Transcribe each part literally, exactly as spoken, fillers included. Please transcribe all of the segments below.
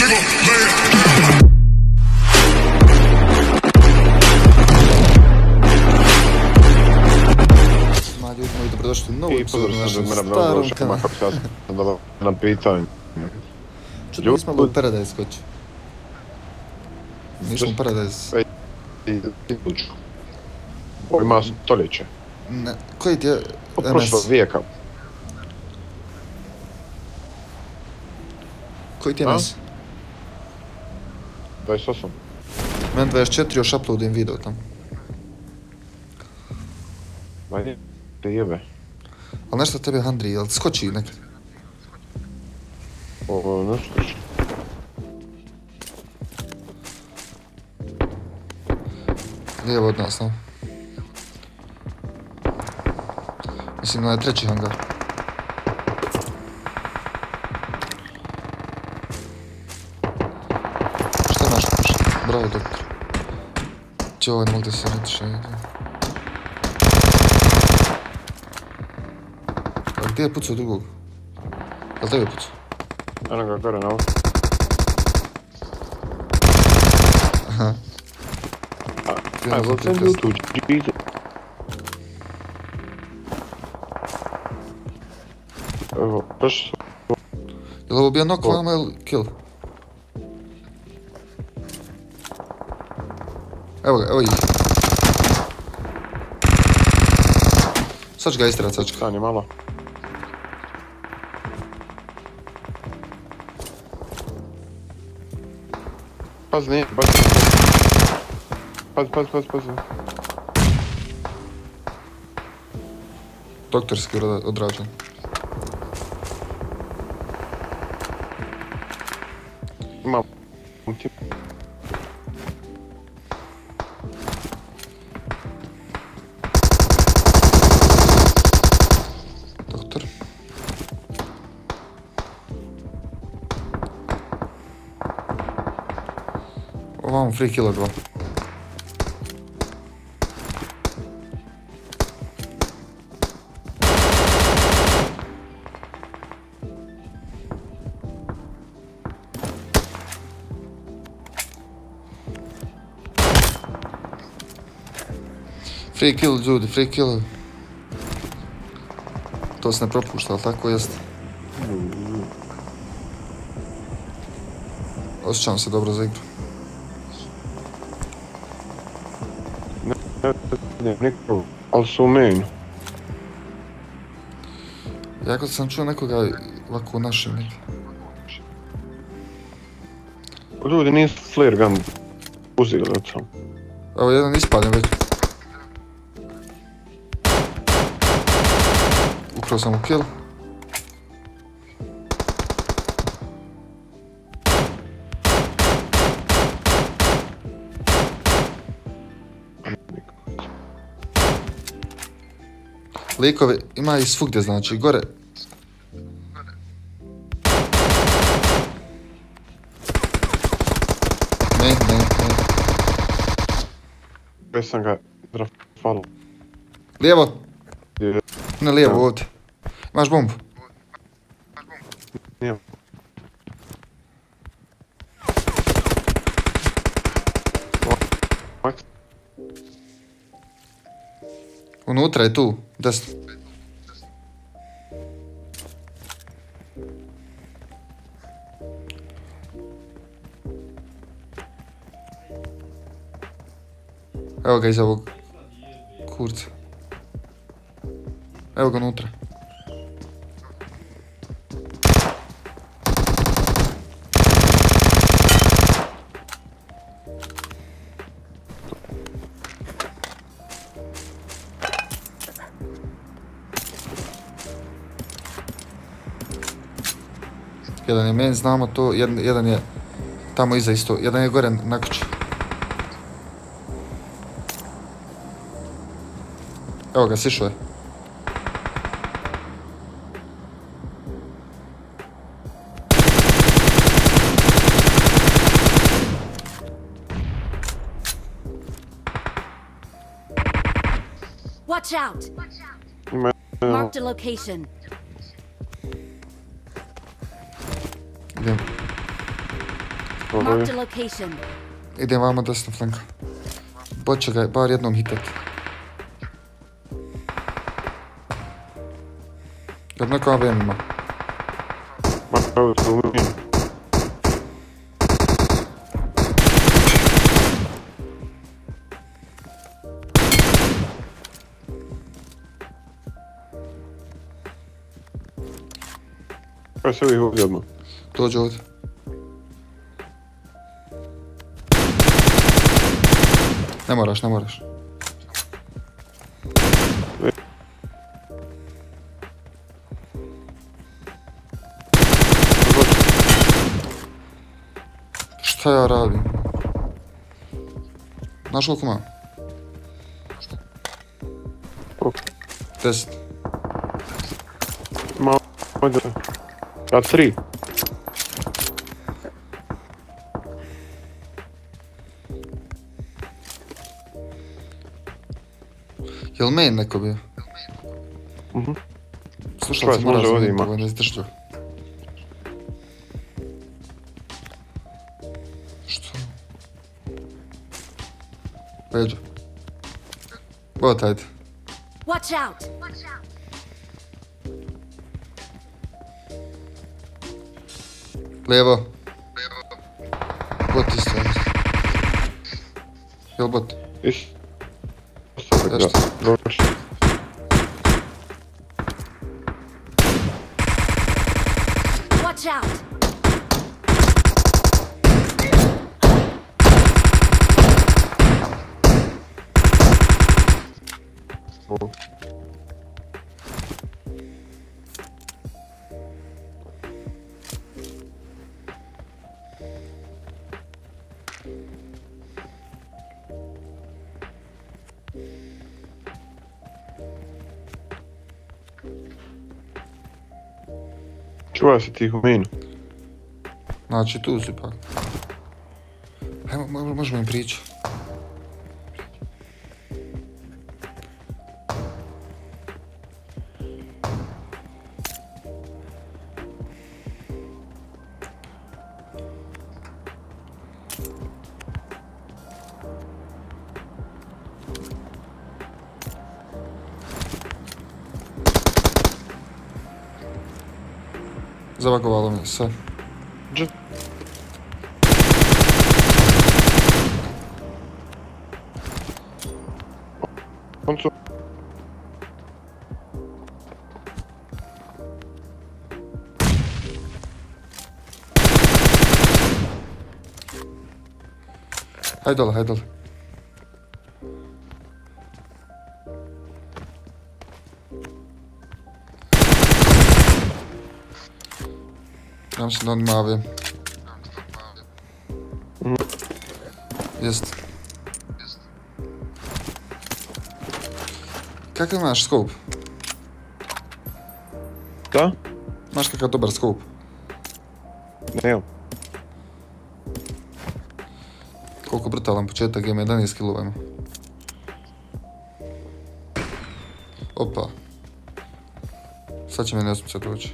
Mladi ljudi moji, dobrodošli u novu I epizodu na našem pozdrav starom kanalu. Ja sam da vam pitanje. Čudno nismo u Paradise skoči. Nismo u Paradise. Ovo ima stoljeće. Ne, koji ti je Od M S? prošlog vijeka. Koji ti je M S? dvadeset osam. Men dvadeset četiri, još uploadim video tam. Ma nije, te jebe. Ali nešto tebe handri, jel skoči nekad? Ovo, nešto. Lijevo od nas, no? Mislim na treći hangar. Šta imaš kući? Bravo, doktor. Če ovaj ne mogu da se retiš negdje. A gdje je pucao drugog? Jel tebi je pucao? Eno ga gore na ovo. Aha. I will send you to Jesus. Evo, baš... Jel ovo bio knock vama ili kill? Evo ga, evo ih. Sad ću ga istrat, sad ću ga. Stani malo. Pazi, nije, baš... Pazi, pazi, pazi, pazi. Doktorski odrađen. Imam... ti... Doktor. Ovamo free killer dva. Free kill, ljudi, free kill. To se ne propušta, ali tako jest. Osjećam se dobro za igru. Ne, ne, ne, niko, ali su u mainu. Jako sam čuo nekoga ovako u našem neki. Ljudi nisu flare gun uzeli od sam. Evo, jedan ispaljen već. Ukrao sam u kill. Likovi ima i svugdje, znači, gore. Ne, ne, ne. Već sam ga drafalo. Lijevo. Je, Ne, lijevo, da. ovdje. Imaš bombu. nije. Max, Unutra je tu, desno. Evo ga iza ovog kurca. Evo ga unutra. Jedan je meni, znamo to, jedan, jedan je tamo iza isto, jedan je gore na kući. Evo ga, sišao je. Watch out! ima... Marked a location. Idem. Marked a location. Idem vamo desno flanka. Bot će ga bar jednom hitati. Kad neko A V M ima. Ma, evo tu mi. Kaj se ovih ovdje odmah? Dođe ovdje. Ne moraš, ne moraš. Šta ja radim? Znaš koliko ima? Koliko? Deset. Ma, ovdje. Ja tri. Jel main neko bio? Mhm. Slušaj, se Čovjek, mora može ovdje zamijeniti, ima. ovo ne izdržio. Što? Leđo. Bot, ajde. Watch out! Lijevo. Bot isto. Jel bot? Iš. Sada ga. Zašto? Dobro. Watch out! Čuvaj se tih u minu. Znači tu si pa. Ajmo, mo- možemo im prići. Zavagovalo mi sve. Dž... On su... Hajde dole, hajde dole. Ja mislim da on ima A V M. Mhm. Jest. Kakav imaš scope? Da? Znaš kakav dobar scope? Ne, evo. Koliko brutalan početak ima, jedanaest kilova ima. Opa. Sad će me nesmice doći.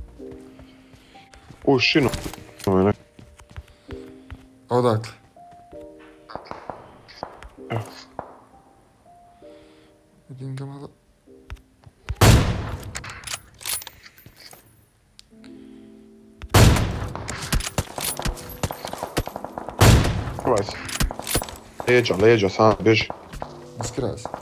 U šinu. Ovo je nek- A odakle? Evo. Vidim ga malo. Čuvaj se. Leđa, leđa, sam bježi. Iskraj se.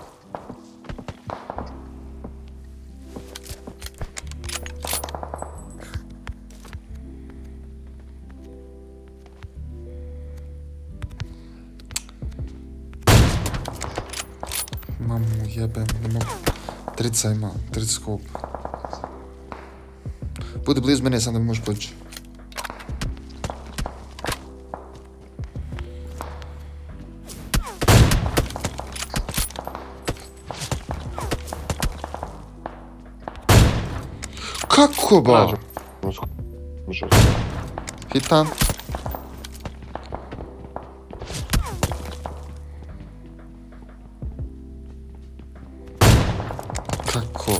Mamu jebem, ne mogu. Trica ima, trica scope. Budi blizu mene, sam da mi možeš poći. Kako ba? Nađu. Može. Hitan. Kako?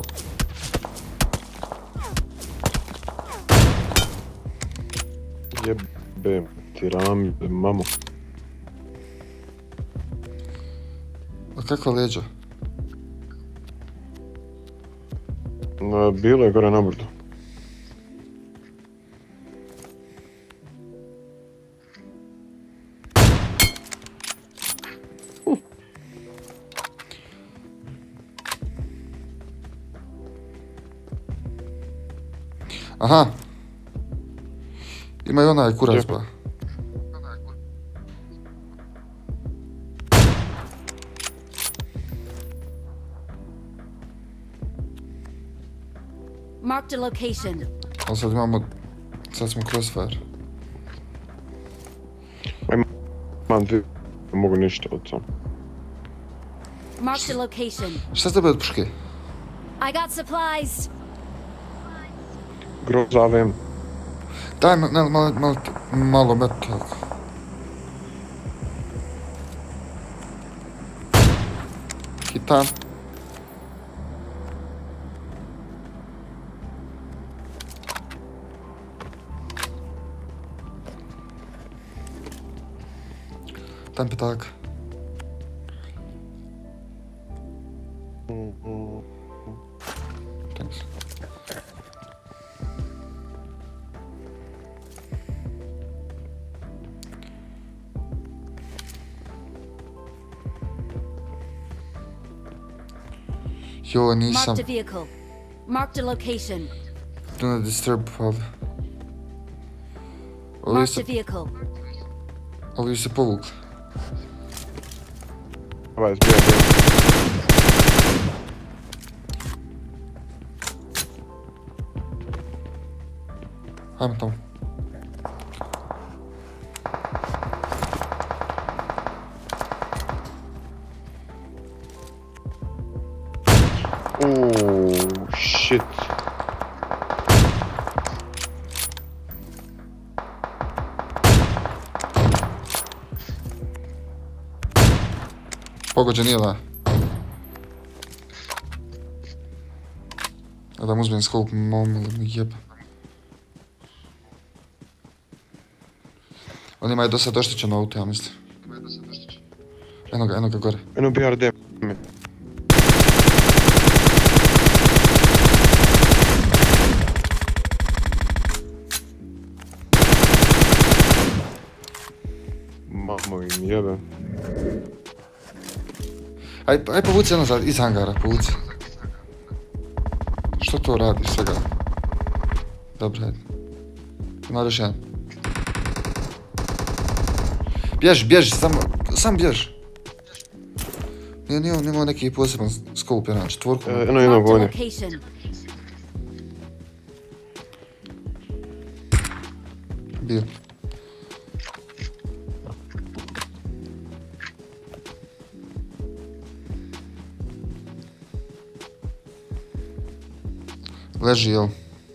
Jebem. ti Rami, mamo. A kakva leđa? E, Bilo je gore na brdu. Aha. Ima i onaj kurac Gdje? ba. Marked a location. Ali sad imamo... Sad smo crossfire. Man, dvije, ne mogu ništa od tom. Marked a location. Šta s tebe od puške? I got supplies. Grozavem. Daj ma- malo, malo, malo, malo metal. Hitan. Tam petak. Thanks. Jo, nisam. Marked a vehicle. Marked a location. Do not disturb ovdje. Ovi Marked se, a vehicle. ovi se povukli. Ovaj, zbija, zbija. Hajmo tamo. Oooo, shit. Pogođen nije da. A da mu uzmem scope, mom ili mi jeb. On ima i dosta oštećeno auto, ja mislim. Eno ga, eno ga gore. Eno B R D. Mamo im jebe. Aj, aj povuci nazad, iz hangara, povuci. Što to radiš svega? Dobro, ajde. Ima još jedan. Bježi, bježi, samo, sam bježi. Nije, nije on imao neki poseban scope, jedan četvorku. E, Eno jednog Marked a ovdje. location. Bio. Leži, jel?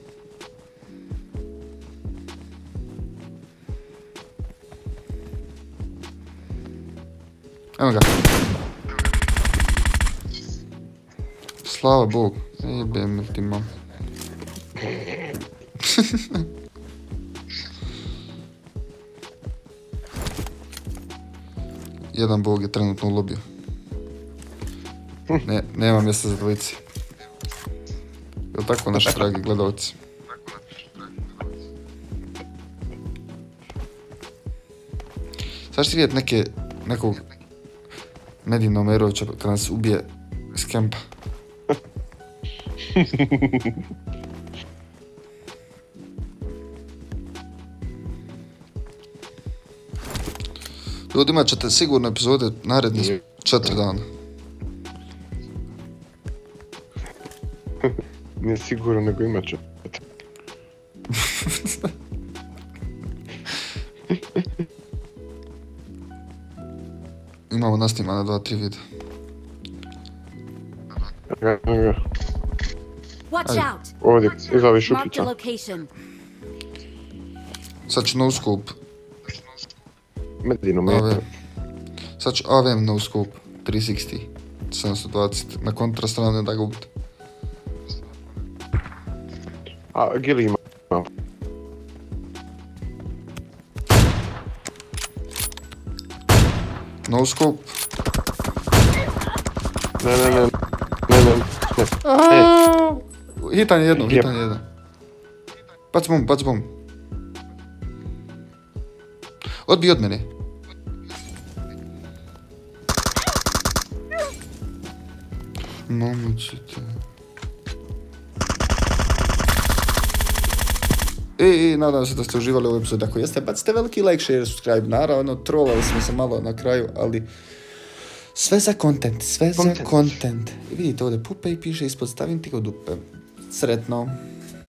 Evo ga. Slava Bogu. Jebem ti mam. Jedan Bog je trenutno u lobiju. Ne, nema mjesta za dvojici. Jel tako, naši dragi gledalci? Sad ćete vidjeti neke, nekog Medina Omerovića kad nas ubije iz kempa. Ljudi, imat ćete sigurno epizode narednih četiri dana. Nije sigurno, nego imat će. Imamo nasnimane dva, tri videa. Evo ga, evo ga. Watch Ajde. out. Ovdje, iza ovih Marked a šupića. location. Sad ću no scope. Medino A V. meter. Sad ću A V M no scope. tri šezdeset. sedamsto dvadeset. Na kontra strane da ga ubite. A, Gili ima. No scope. Ne, ne, ne. Ne, ne. ne. E, Hitan je jedno, Jep. hitan je jedno. Bac bom, bac bom. Odbij od mene. Mamućite. I, i nadam se da ste uživali u ovom epizodu. Ako jeste, bacite veliki like, share, subscribe. Naravno, trolali smo se malo na kraju, ali sve za content, sve Content. za content. I vidite ovdje pupe i piše ispod stavim ti go dupe. Sretno.